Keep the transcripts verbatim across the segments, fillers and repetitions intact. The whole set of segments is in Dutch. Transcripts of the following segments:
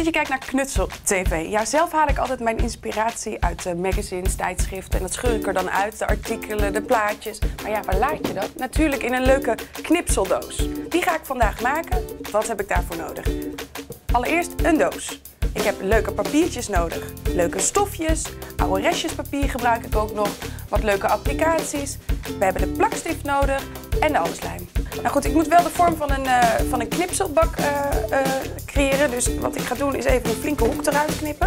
dat je kijkt naar Knutsel T V. Ja, zelf haal ik altijd mijn inspiratie uit de magazines, tijdschriften. En dat scheur ik er dan uit, de artikelen, de plaatjes. Maar ja, waar laat je dat? Natuurlijk in een leuke knipseldoos. Die ga ik vandaag maken. Wat heb ik daarvoor nodig? Allereerst een doos. Ik heb leuke papiertjes nodig. Leuke stofjes, oude restjes papier gebruik ik ook nog. Wat leuke applicaties. We hebben de plakstift nodig en de alleslijm. Nou goed, ik moet wel de vorm van een, uh, van een knipselbak uh, uh, creëren. Dus wat ik ga doen is even een flinke hoek eruit knippen.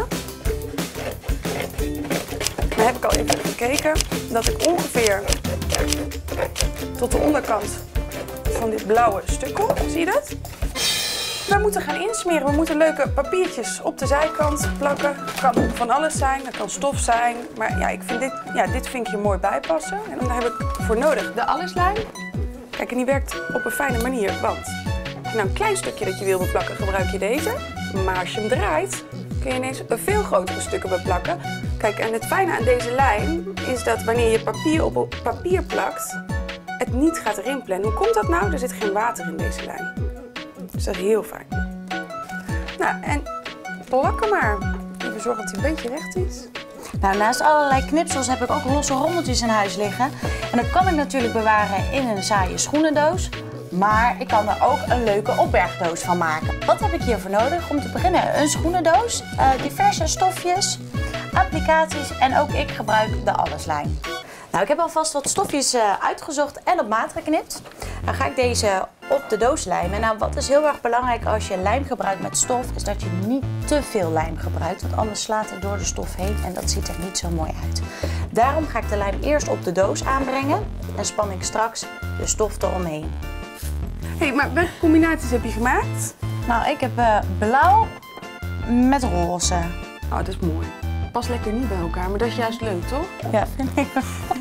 Dan heb ik al even gekeken dat ik ongeveer tot de onderkant van dit blauwe stuk kom. Zie je dat? We moeten gaan insmeren. We moeten leuke papiertjes op de zijkant plakken. Het kan van alles zijn, het kan stof zijn. Maar ja, ik vind dit, ja, dit vind ik hier mooi bij passen. En dan heb ik voor nodig de alleslijm. Kijk, en die werkt op een fijne manier, want als je nou een klein stukje dat je wil beplakken, gebruik je deze. Maar als je hem draait, kun je ineens een veel grotere stukken beplakken. Kijk, en het fijne aan deze lijm is dat wanneer je papier op papier plakt, het niet gaat rimpelen. En hoe komt dat nou? Er zit geen water in deze lijm. Dus dat is heel fijn. Nou, en plakken maar. Even zorgen dat hij een beetje recht is. Nou, naast allerlei knipsels heb ik ook losse rommeltjes in huis liggen. En dat kan ik natuurlijk bewaren in een saaie schoenendoos. Maar ik kan er ook een leuke opbergdoos van maken. Wat heb ik hiervoor nodig? Om te beginnen een schoenendoos, uh, diverse stofjes, applicaties en ook ik gebruik de alleslijm. Nou, ik heb alvast wat stofjes uh, uitgezocht en op maat geknipt. Dan ga ik deze op de doos lijmen. Nou, wat is heel erg belangrijk als je lijm gebruikt met stof, is dat je niet te veel lijm gebruikt, want anders slaat het door de stof heen en dat ziet er niet zo mooi uit. Daarom ga ik de lijm eerst op de doos aanbrengen en span ik straks de stof eromheen. Hé, hey, maar welke combinaties heb je gemaakt? Nou, ik heb uh, blauw met roze. Oh, dat is mooi. Pas lekker niet bij elkaar, maar dat is juist leuk, toch? Ja, vind ik.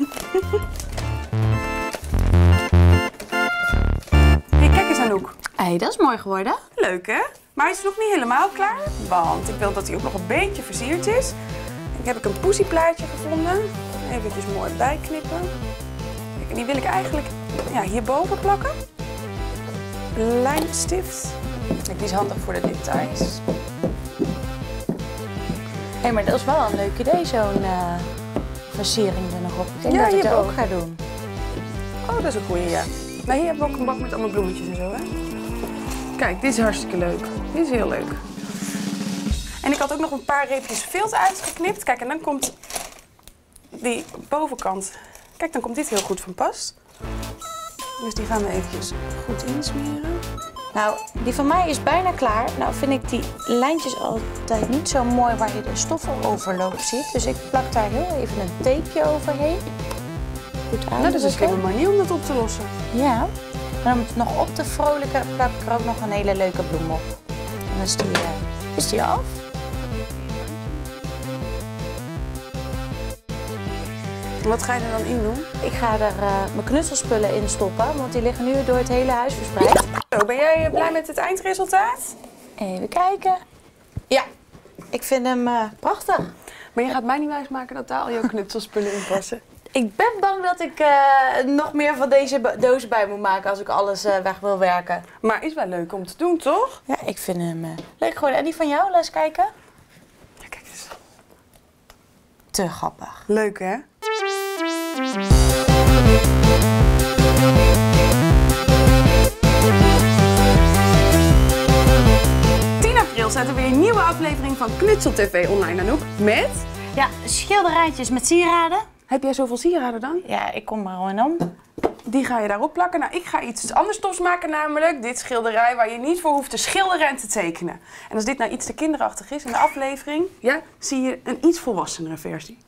Hey, kijk eens Anouk. Hé, hey, dat is mooi geworden. Leuk, hè? Maar hij is nog niet helemaal klaar, want ik wil dat hij ook nog een beetje versierd is. Ik heb ik een poesieplaatje gevonden. Eventjes mooi bijknippen. Kijk, en die wil ik eigenlijk ja, hierboven plakken. Lijmstift. Kijk, die is handig voor de details. Hé, hey, maar dat is wel een leuk idee, zo'n uh, versiering er nog op. Ik denk ja, dat ik het hierboven ook ga doen. Oh, dat is een goeie, ja. Nou, hier hebben we ook een bak met allemaal bloemetjes en zo, hè. Kijk, dit is hartstikke leuk. Dit is heel leuk. En ik had ook nog een paar reepjes vilt uitgeknipt. Kijk, en dan komt die bovenkant. Kijk, dan komt dit heel goed van pas. Dus die gaan we eventjes goed insmeren. Nou, die van mij is bijna klaar. Nou vind ik die lijntjes altijd niet zo mooi waar je de stoffenoverloop ziet. Dus ik plak daar heel even een tapeje overheen. Goed aan. Nou, dat is een slimme manier om dat op te lossen. Ja. En om het nog op te vrolijken plak ik er ook nog een hele leuke bloem op. En dan is die, uh, is die af. Wat ga je er dan in doen? Ik ga er uh, mijn knutselspullen in stoppen, want die liggen nu door het hele huis verspreid. Zo, ben jij blij met het eindresultaat? Even kijken. Ja, ik vind hem uh, prachtig. Maar je gaat mij niet wijsmaken dat daar al jouw knutselspullen in passen. Ik ben bang dat ik uh, nog meer van deze doos bij moet maken als ik alles uh, weg wil werken. Maar is wel leuk om te doen, toch? Ja, ik vind hem uh, leuk geworden. En die van jou, laat eens kijken. Ja, kijk eens. Te grappig. Leuk, hè? tien april staat er weer een nieuwe aflevering van Knutsel T V online, Anouk. Met? Ja, schilderijtjes met sieraden. Heb jij zoveel sieraden dan? Ja, ik kom er gewoon om. Die ga je daarop plakken. Nou, ik ga iets anders tofs maken, namelijk dit schilderij waar je niet voor hoeft te schilderen en te tekenen. En als dit nou iets te kinderachtig is in de aflevering, ja, zie je een iets volwassenere versie.